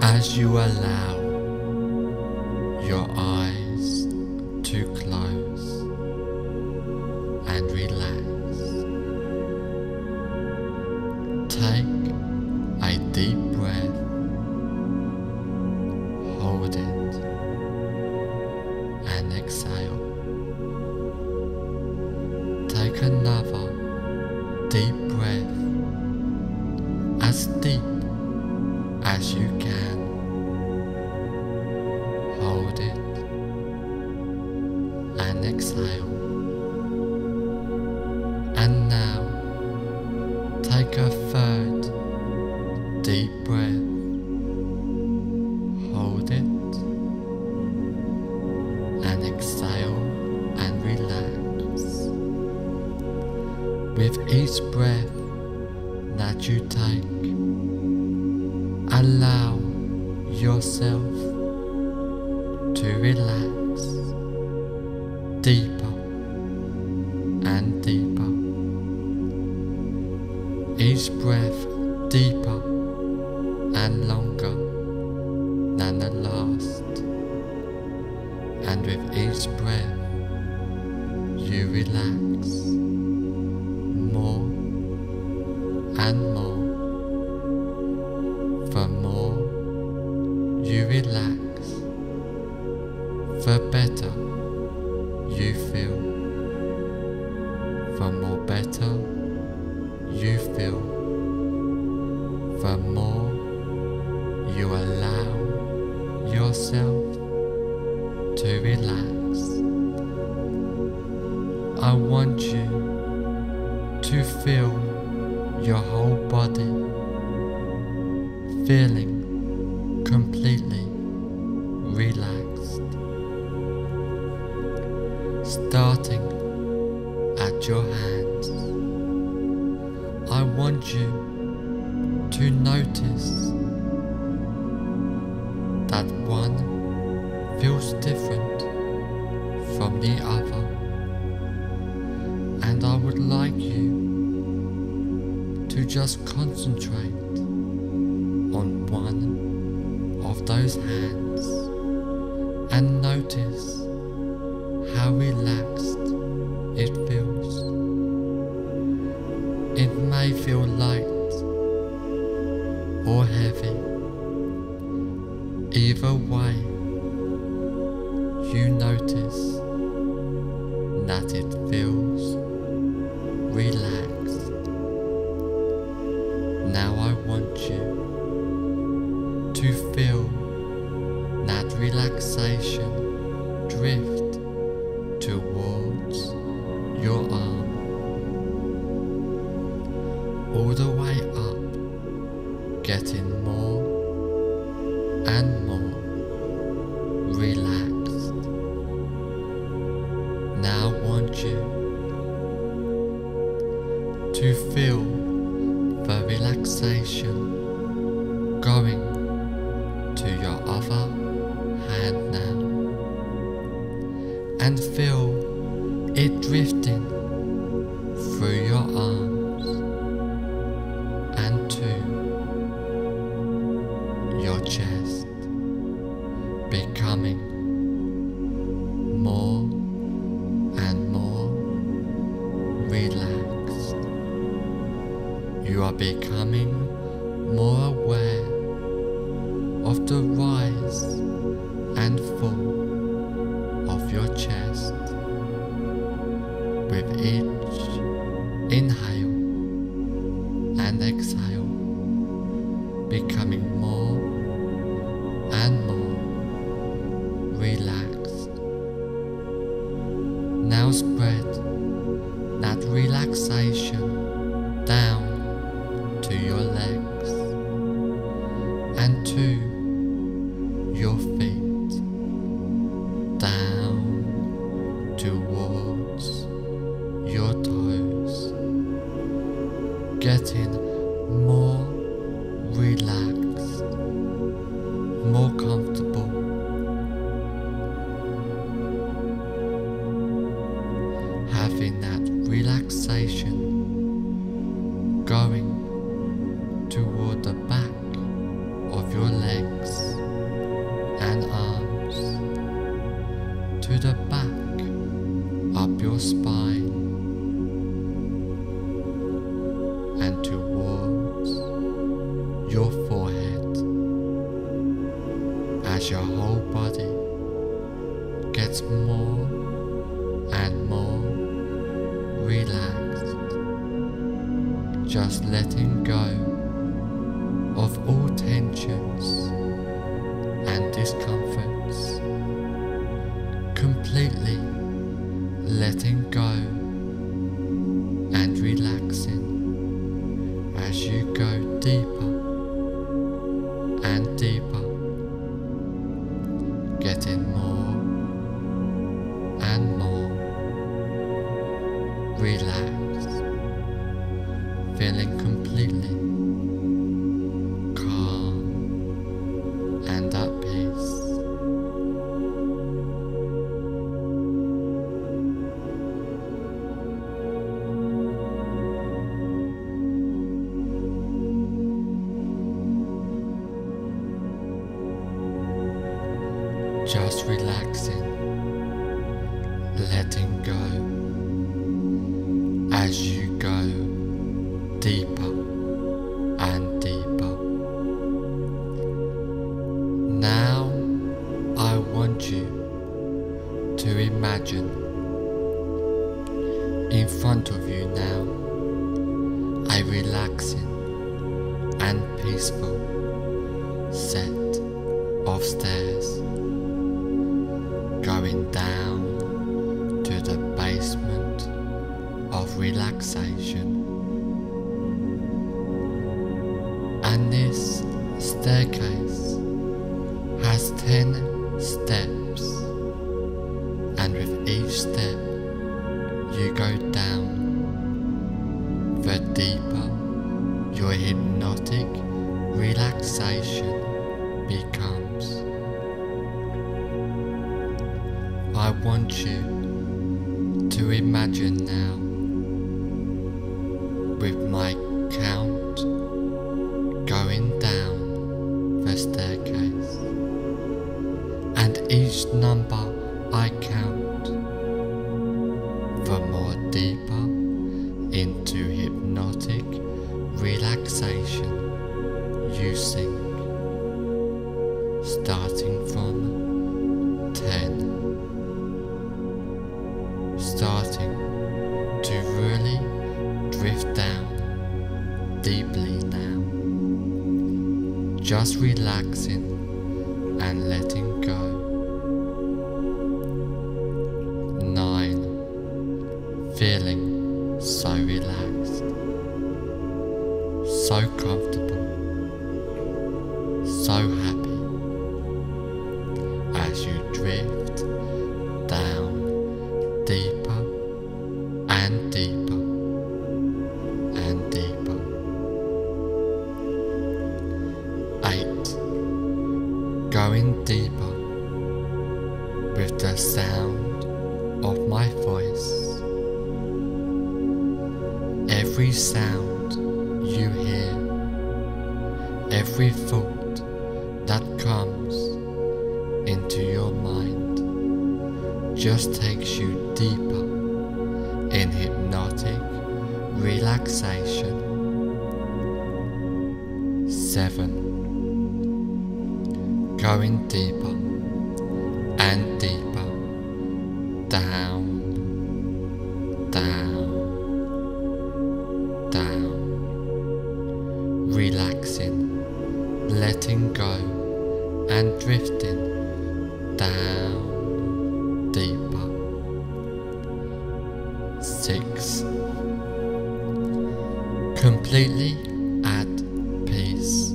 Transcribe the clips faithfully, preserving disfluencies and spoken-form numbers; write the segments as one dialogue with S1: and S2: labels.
S1: as you allow your eyes to close and relax. Take a deep breath, hold it, and exhale. Take another deep breath, as deep as you can. Hold it and exhale. And now take a third deep breath. Hold it and exhale and relax. With each breath that you take, allow yourself to relax deeper and deeper. Each breath deeper and longer than the last. And with each breath you relax more and more. The more you relax, the better you feel. The more better you feel, the more you allow yourself to relax. I want you to feel your whole body feeling completely relaxed, starting at your hands. I want you to notice that one feels different from the other, and I would like you to just concentrate on one of those hands and notice how relaxed it feels. It may feel light or heavy. Either way, you notice that it feels relaxed. Now I want you to feel that relaxation drift towards your arm, all the way up, getting more and more relaxed. Now I want you to feel the relaxation going to your other hand now, and feel it drifting through your arms and to your chest, becoming more and more relaxed. You are becoming more aware of the rise and fall of your chest with each inhale and exhale, becoming more and more relaxed. Now spread that relaxation down to your legs and to your feet, down towards your toes, getting more relaxed, more comfortable. Having that relaxation going toward the back of your legs, as your whole body gets more and more relaxed, just letting go of all tensions and discomforts, completely letting go and relaxing as you go deeper and deeper, getting more and more relaxed, feeling completely calm and at peace. Just relaxing, letting go as you go deeper and deeper. Now I want you to imagine in front of you now a relaxing and peaceful set of stairs going down to the basement of relaxation, and this staircase has ten steps, and with each step you go down, the deeper your hypnotic relaxation becomes. I want you to imagine now, with my count going down the staircase, and each number I count, the more deeper into hypnotic relaxation you sink, starting from ten. Starting to really drift down deeply now, just relaxing and letting go. Nine, feeling so relaxed, so comfortable, so happy as you drift down deeper and deeper and deeper. Eight, going deeper with the sound of my voice. Every sound you hear, every thought that comes into your mind just takes you deeper in hypnotic relaxation. Seven, going deeper and deeper, down, down, down, relaxing, letting go and drifting down deeper. Six, completely at peace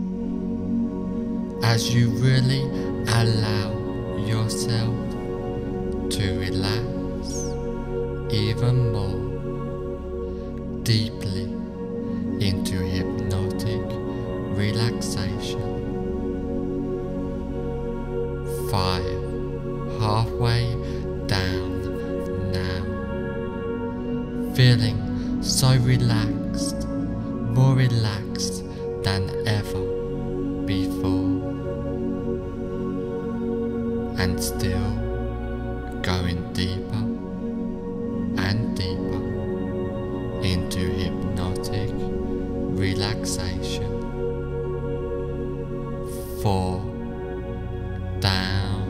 S1: as you really allow yourself to relax even more deeply into hypnotic relaxation. Five, halfway down now, feeling so relaxed, more relaxed than ever before, and still going deeper and deeper into hypnotic relaxation. Four, down,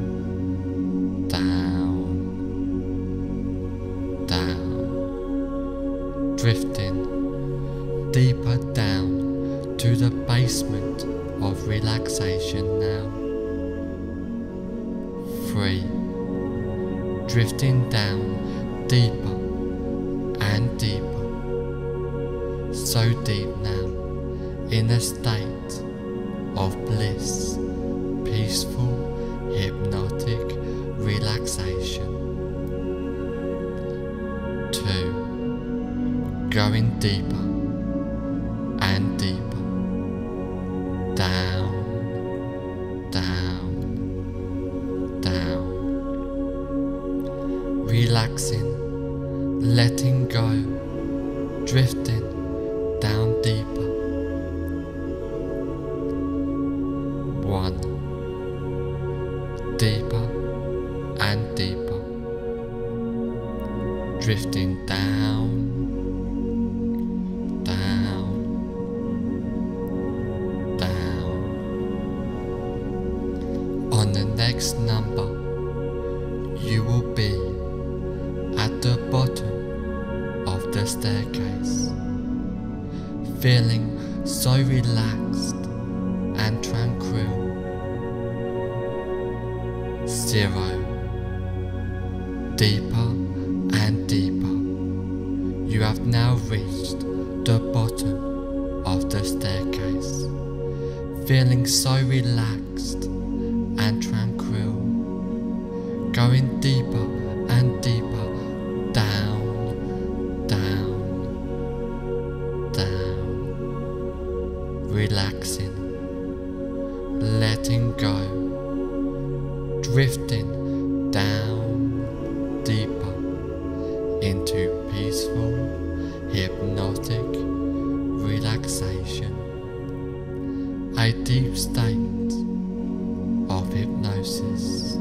S1: down, down, drifting deeper down to the basement of relaxation now. Three, drifting down deeper and deeper, so deep now, in a state of bliss, peaceful, hypnotic relaxation. Two, going deeper and deeper, down, down, down, relaxing, letting go, drifting down deeper. One, deeper and deeper, drifting down, down, down. On the next number, you will be at the bottom of the staircase, feeling so relaxed and tranquil. Zero, deeper and deeper. You have now reached the bottom of the staircase, feeling so relaxed and tranquil, going deeper and deeper, down, down, down, relaxing, letting go, drifting down deeper into peaceful, hypnotic relaxation, a deep state of hypnosis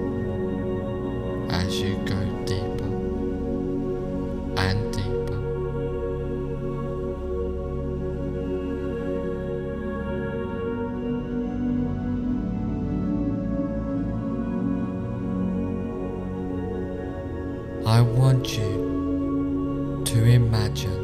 S1: as you go deeper and deeper. I want you to imagine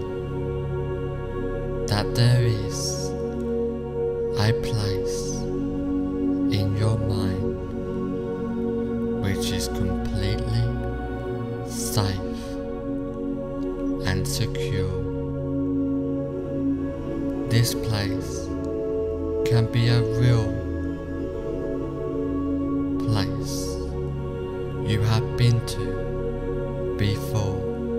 S1: that there is a place in your mind which is completely safe and secure. This place can be a real place you have been to before,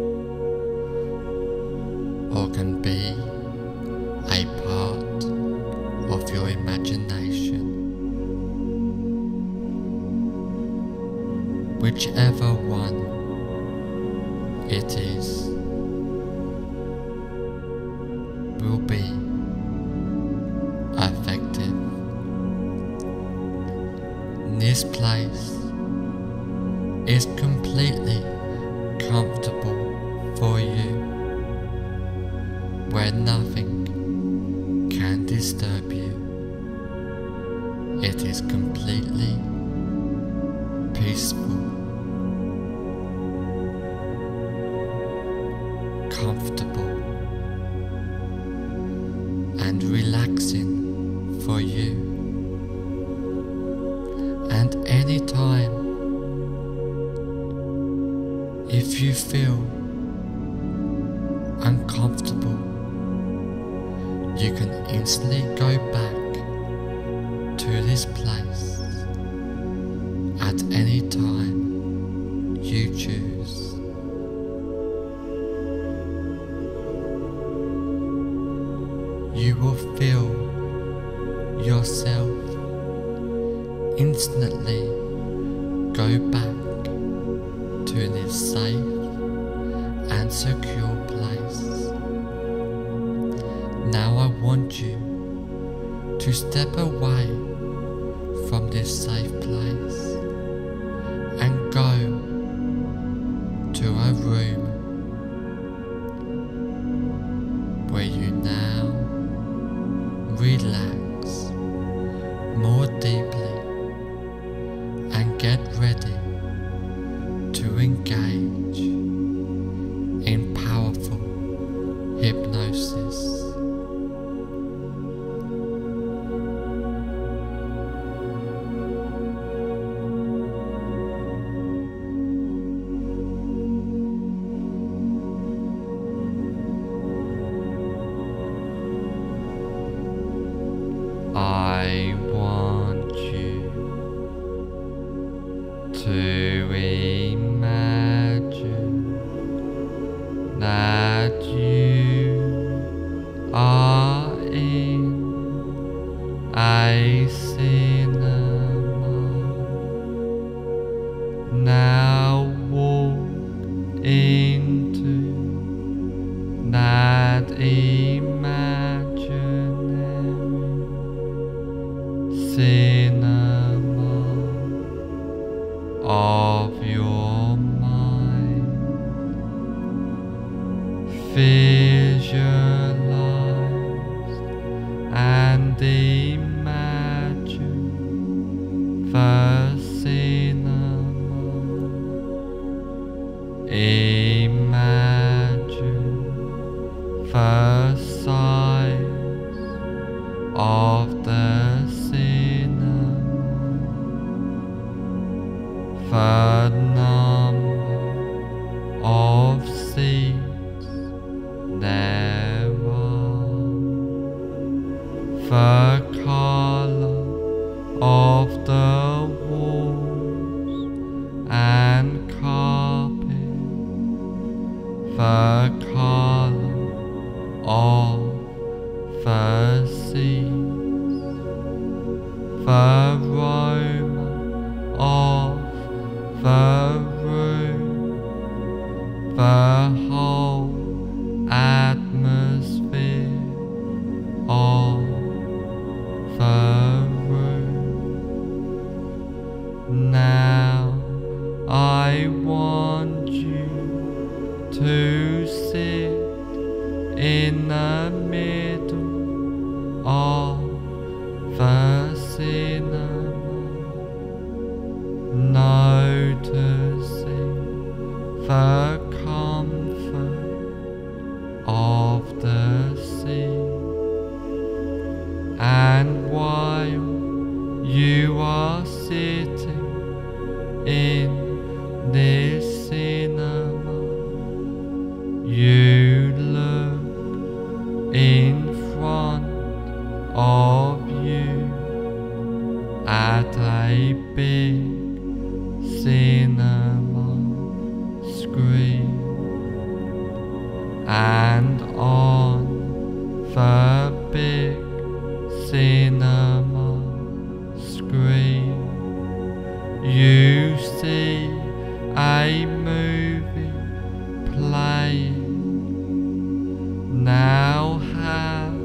S1: or can be a part of your imagination. Whichever one it is will be effective. This place is completely comfortable for you, where nothing can disturb you. It is completely peaceful, comfortable, and relaxing for you. And anytime if you feel uncomfortable, you can instantly go back to this place at any time you choose. You will feel yourself instantly go back to this safe and secure place. Now I want you to step away from this safe place and go to a room where you now relax more deeply I want you to imagine that you are in a cinema. Now walk into that imaginary cinema of your mind. Visualize and imagine the cinema. Imagine the size of the cinema, the number of seats there are, the color of the walls and carpet, the color of the seats, the aroma of the room, the whole atmosphere of the room. Now I want you to sit in the middle of the cinema, noticing the comfort of the seat. And while you are sitting in this cinema, you look in front of you at a big cinema screen, and on the big cinema screen you see a movie playing. Now have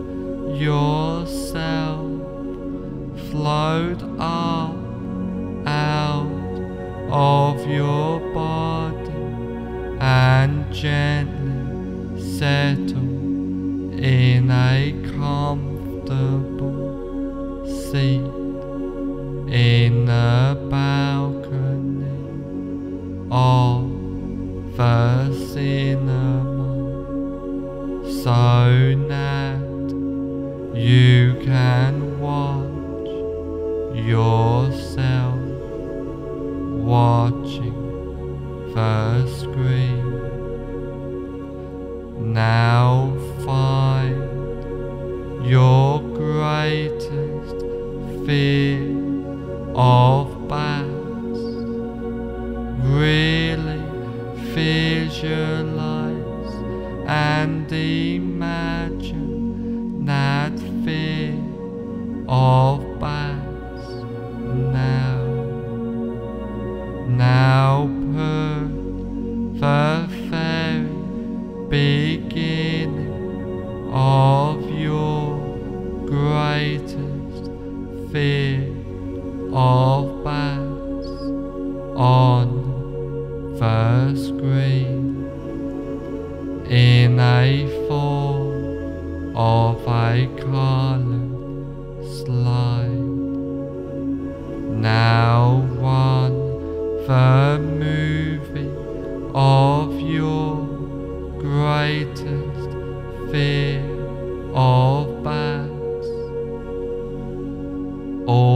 S1: yourself float up out of your body and gently settle in a comfortable seat in the balcony of the cinema, so that you can watch yourself watching the screen. Now find your greatest fear of bats. Really visualize and imagine that fear of bats now. Now put the very beginning of your greatest fear of bats on the screen in a form of a coloured slide. Now run the movie of your greatest fear of bats. All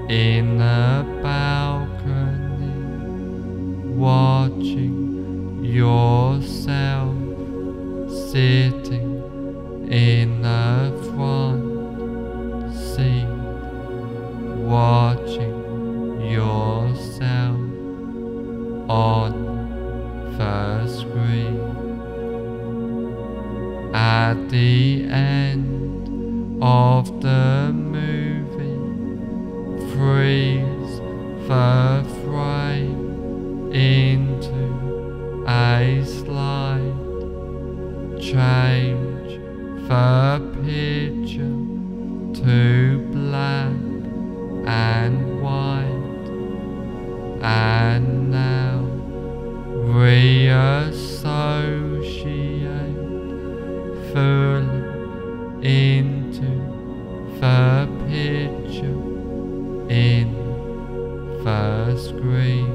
S1: in a balcony, watching yourself sitting in the front seat, watching yourself on the screen. At the end of the movie, freeze the frame into a slide, change the picture to black and white, and now reassociate fully into the picture in the screen.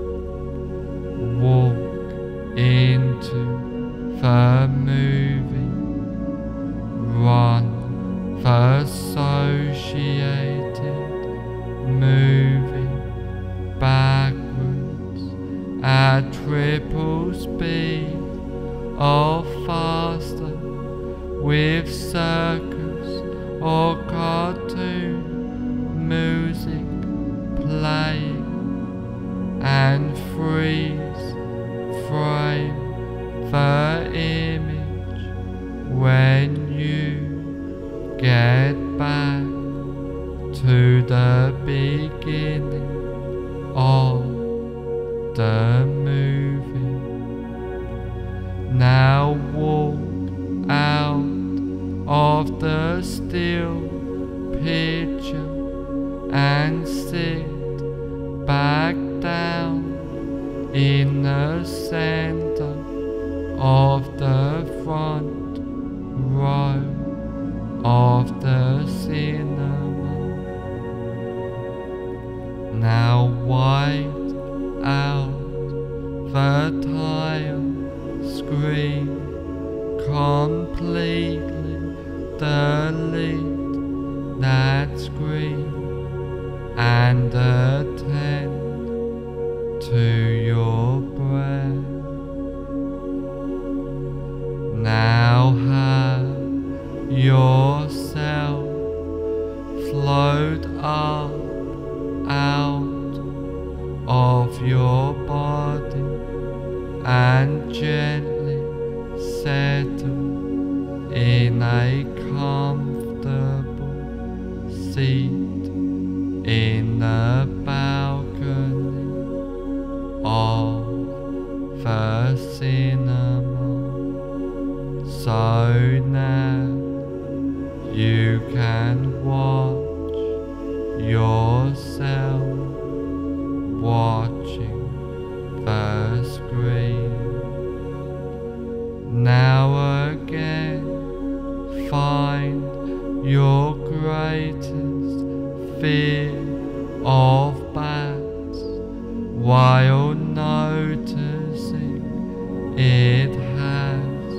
S1: Walk into the movie, run the associated movie backwards at triple speed or faster, with circus or cartoon music playing, and freeze frame the image when you get back to the beginning of the movie. Now walk out of the still picture and sit back down in the center of the front row of the cinema. Now white out the tile screen, completely delete that screen and attend to your breath. Now have yourself float up out of your body and gently settle in a comfortable seat in the balcony of the cinema. So now you can watch yourself watching the screen. Now again, find your greatest fear of bats while noticing it has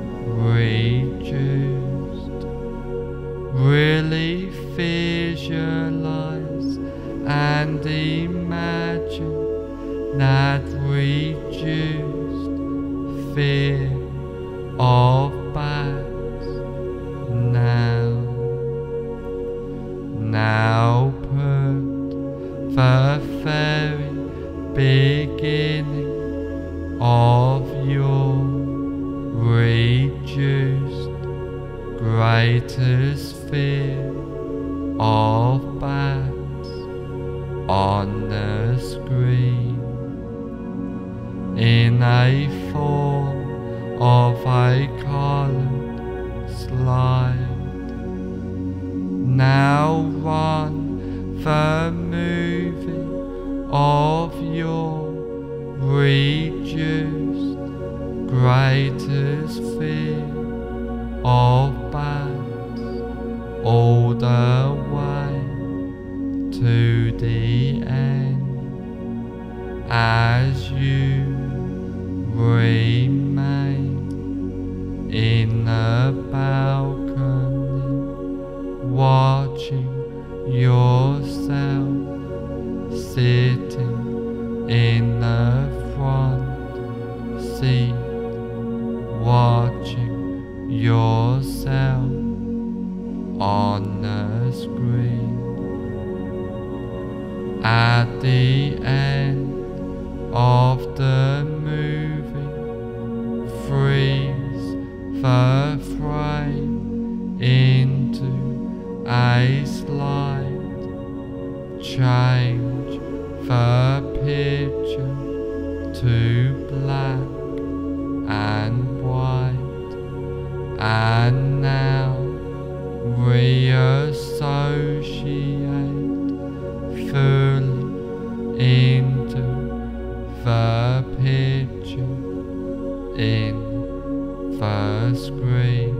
S1: reduced. Really visualize and imagine that reduced fear of bats now. Now put the very beginning of your reduced greatest fear of bats on the screen in a form of a colored slide. Now run the movie of your reduced greatest fear of bats all the way to the end as you remain in the balcony watching yourself sitting in the front seat, watching yourself on the screen. At the end of the movie, freeze the frame into a slide, change the picture to black and white, and now reassociate fully into the picture in the screen.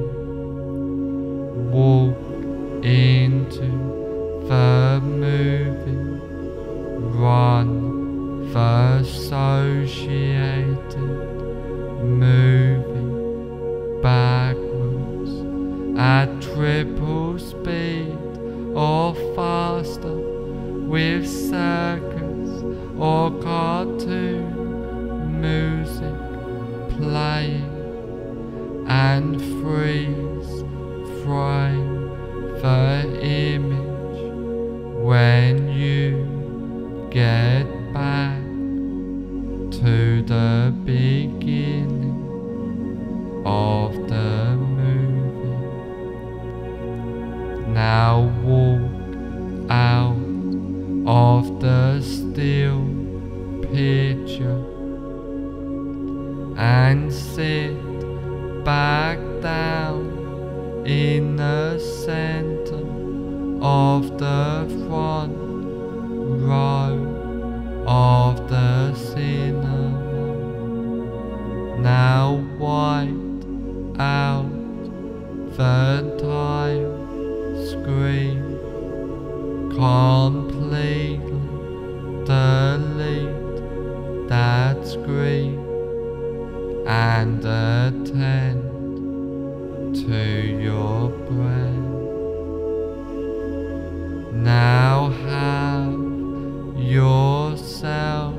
S1: Walk into the movie, run the associated movie backwards at triple speed or faster, with circus or cartoon music playing, and freeze frame the image when you get back to the beginning of the movie. Now walk out of the still picture and sit back down in the center of the front row of the cinema. Now wipe out the entire screen, completely delete that screen, and attend to your breath. Now have yourself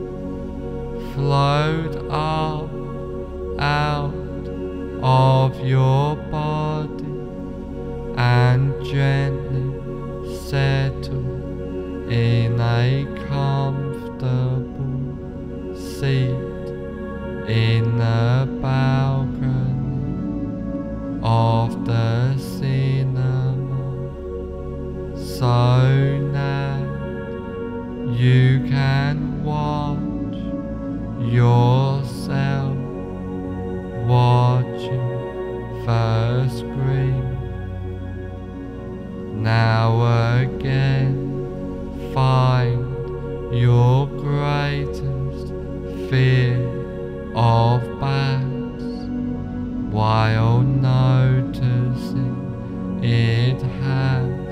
S1: float up out of your body and gently settle in a comfortable seat in the balcony of the cinema, so that you can watch yourself watching the screen. Now again, find your greatest fear of bats, while noticing it has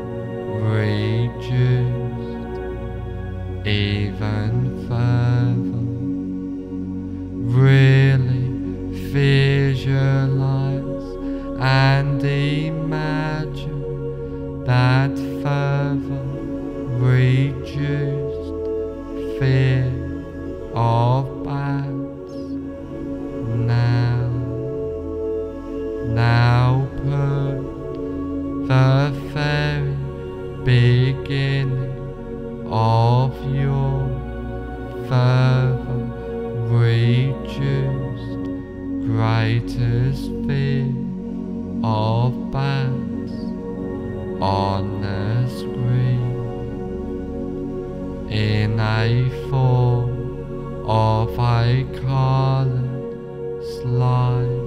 S1: reduced even further. Really visualize and imagine that further reduced fear of bats. Now, now put the very beginning of your further reduced greatest fear of bats on the screen in a form of a colored slide.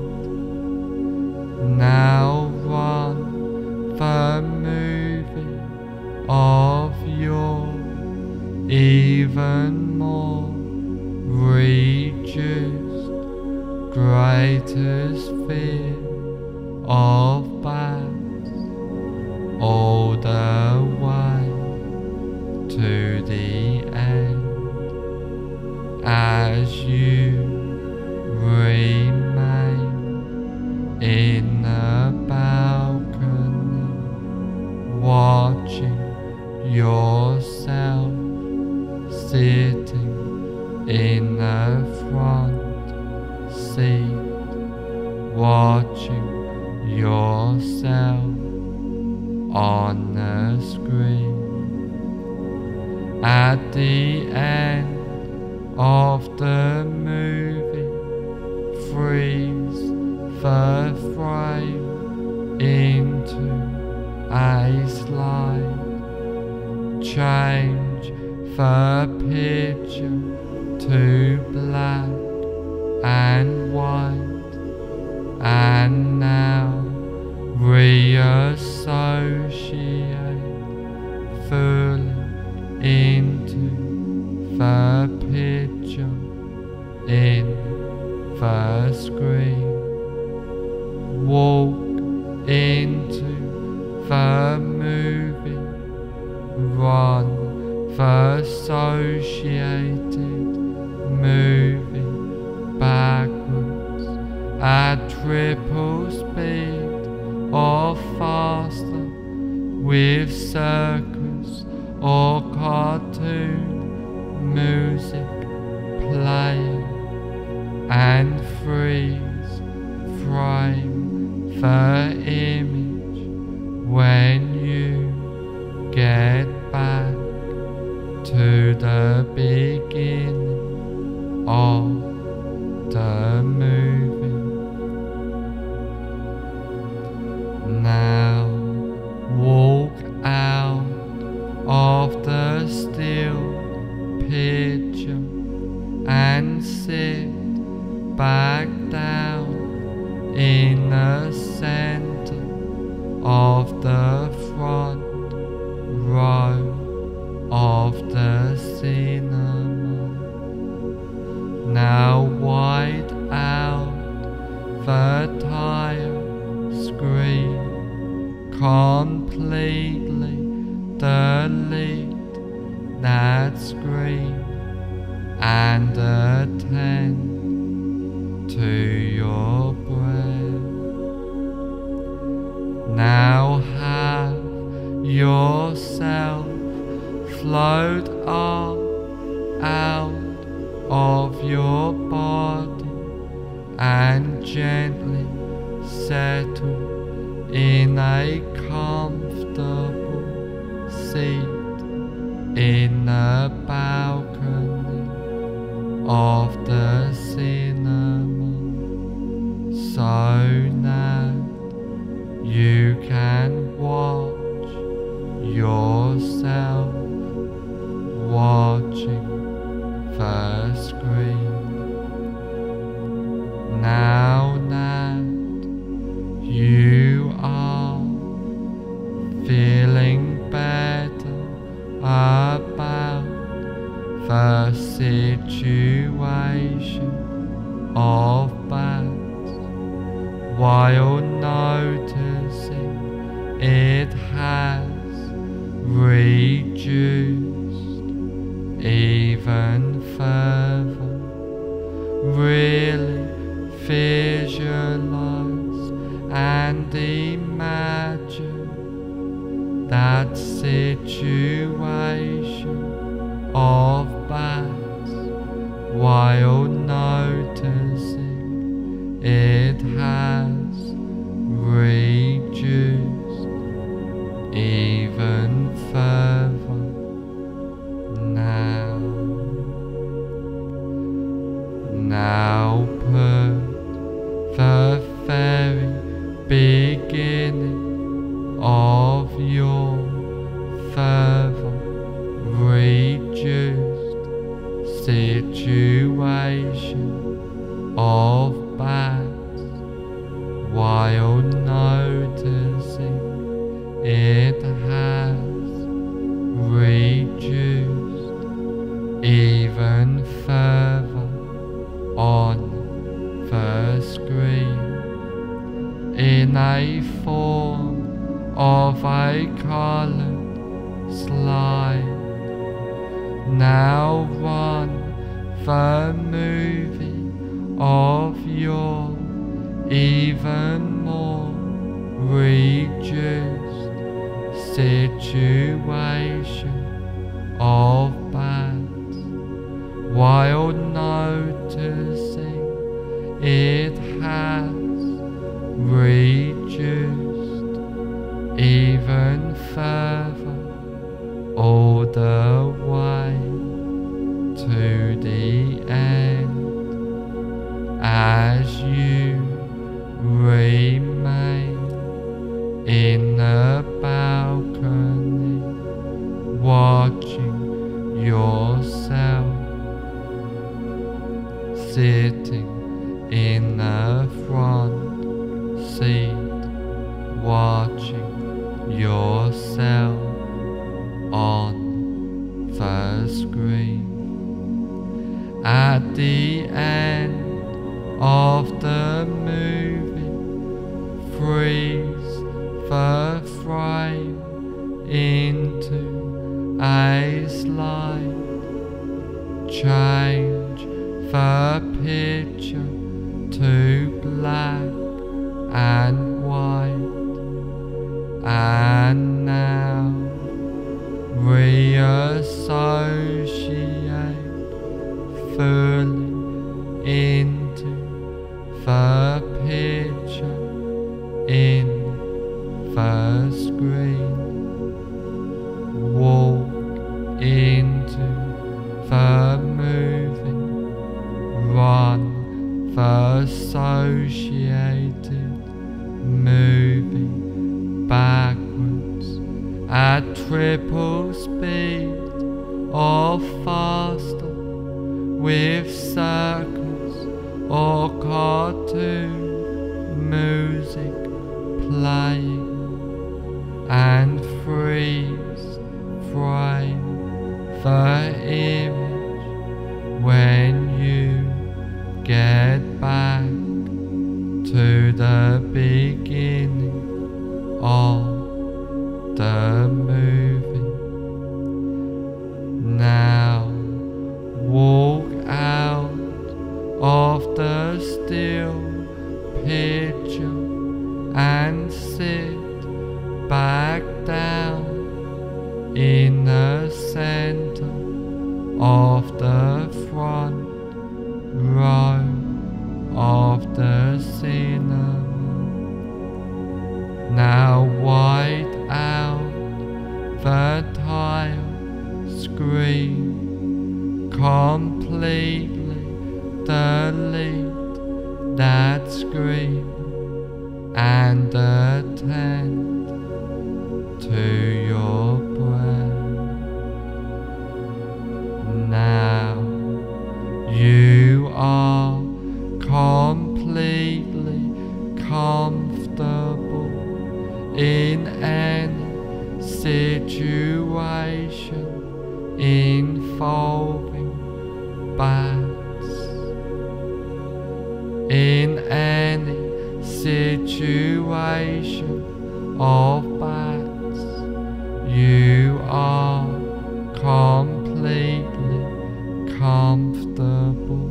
S1: Now run the movie of your even more reduced greatest fear of bats all the way to the end, as you remain in the balcony watching yourself sitting in the front seat, watching yourself on the screen. At the end of the movie, freeze the frame into a slide, change the picture to black and white, and now reassociate fully into the picture in the screen. Walk into the movie, run the associated movie backwards at triple speed or faster, with circus or cartoon music playing, and freeze frame the image when you get back to the beginning of the movie. Now walk out of the still picture and sit back down in the center of the front row of the cinema. Now white out the tire screen, completely delete that screen and attend to your breath. Now have yourself float up out of your body and gently settle in a comfortable seat in the balcony of the cinema, so that you can watch yourself watching the screen. Now that you are feeling better about the situation of bats, while noticing it has reduced even further, really visualize and imagine that situation of bats, while noticing it has reduced even further. Now, now put the very beginning of your further reduced situation of bats, while noticing it has reduced even further on the screen in a form of a colored slide. Now run the movie of your even more reduced situation of bats sitting in the front seat, watching yourself on the screen. At the end of the movie, freeze the frame into a slide, change the picture to black and white, and now reassociate fully into the picture in the screen. Walk into the movie, run the associated movie backwards at triple speed or faster, with circus or cartoon music playing, and freeze frame the image when you get back to the beginning of the movie. Now walk out of the still picture and sit back down in the center of the front row of the cinema. Now white out the tile screen, completely delete that screen and attend to your breath. Now you are completely comfortable in any situation involving bats. In any situation of bats, you are completely comfortable,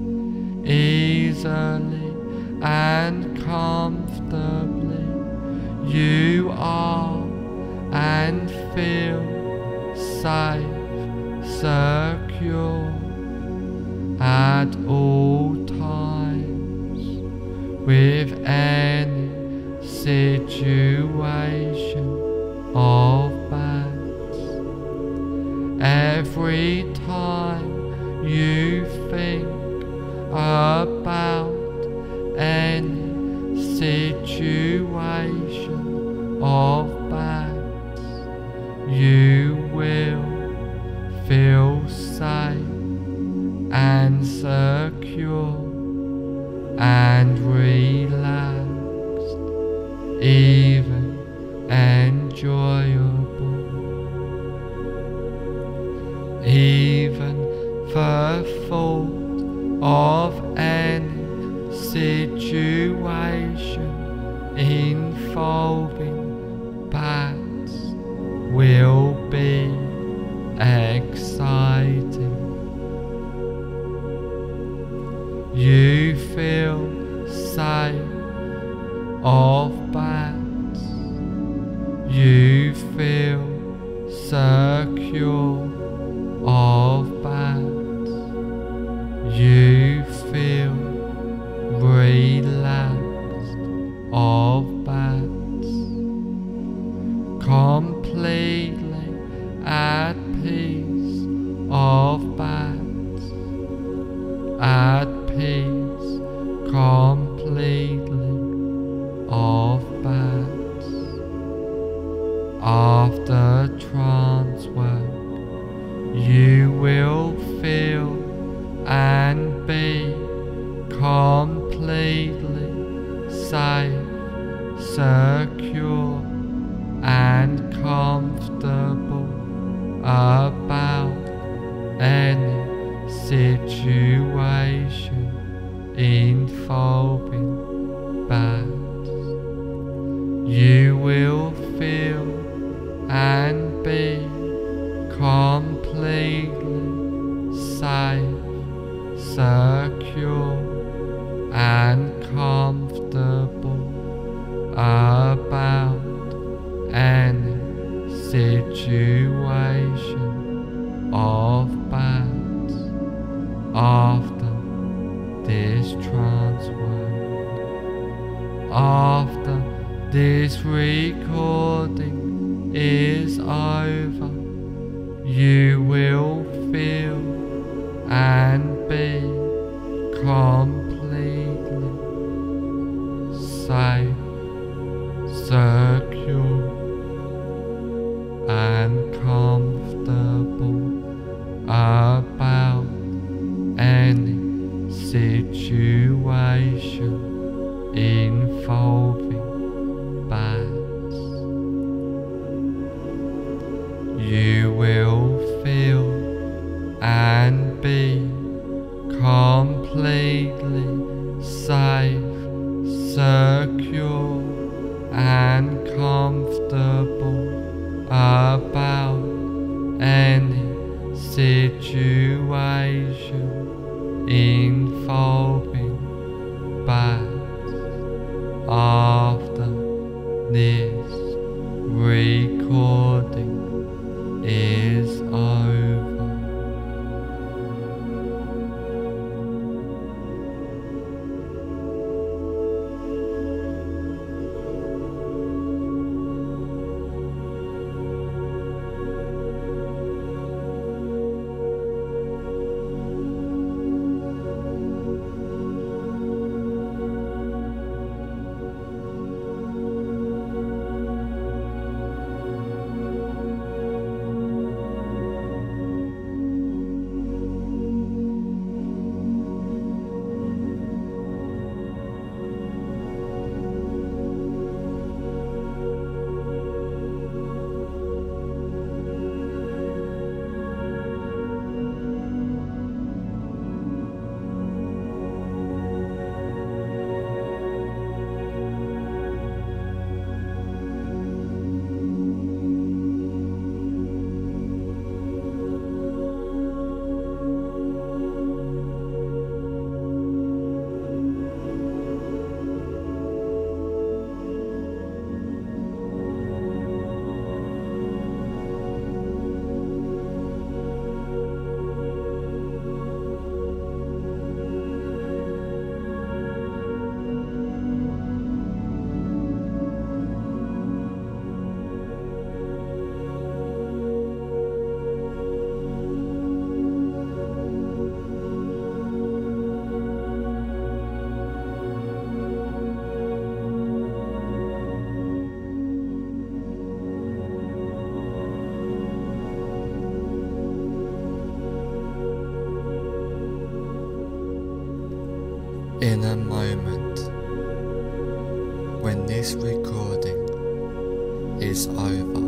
S1: easily and comfortably. You are and feel safe, secure at all times with any situation of bats. Every time you think about any situation of bats, you will feel safe and secure and relaxed, even enjoyable. Even the thought of any situation involving bats will be exciting. You feel safe of bats. You feel secure of bats. You feel relaxed of bats, completely at peace of bats, at peace completely of bats. After trance work, you will feel and be about any situation involving bats. You will feel and be completely safe, secure and comfortable about any situation of bats after this trance work. After this recording is over, you will feel and be completely safe, secure and comfortable about any situation involving bats. You will feel and be completely safe, secure and comfortable about any situation involving bats after this recording is over. In a moment, when this recording is over,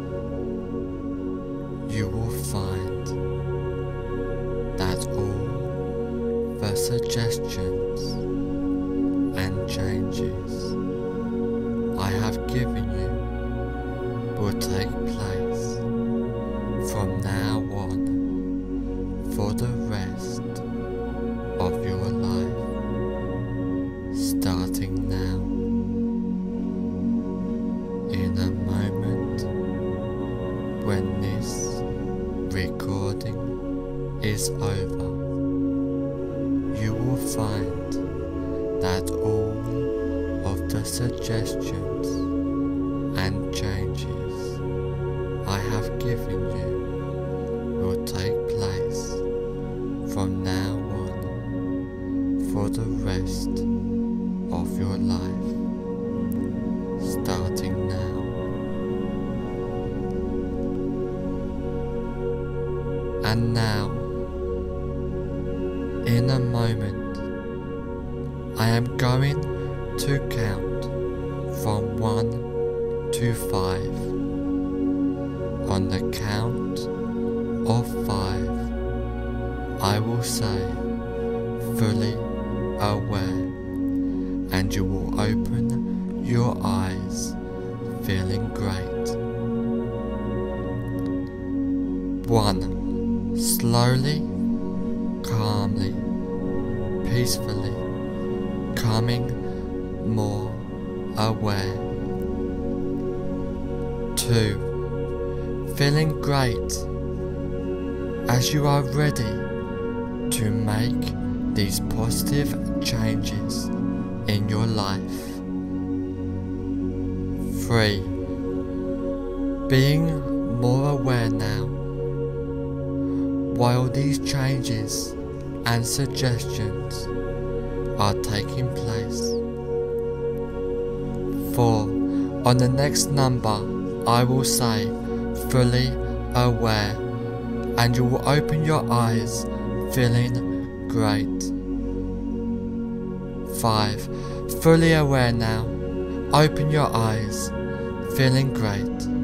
S1: you will find that all the suggestions and changes I have given you will take place from now on for the rest of your life. Starting now, in a moment when this recording is over, you will find that all of the suggestions and changes I have given you will take place from now on for the rest of your life, starting now. And now, in a moment, I am going to count from one to five. On the count of five, I will say, fully aware, and you will open your eyes feeling great. One, slowly, calmly, peacefully, becoming more aware. Two, feeling great as you are ready to make these positive changes in your life. Three, being more aware now while these changes and suggestions are taking place. Four, on the next number I will say fully aware, and you will open your eyes feeling great. Five, fully aware now, open your eyes feeling great.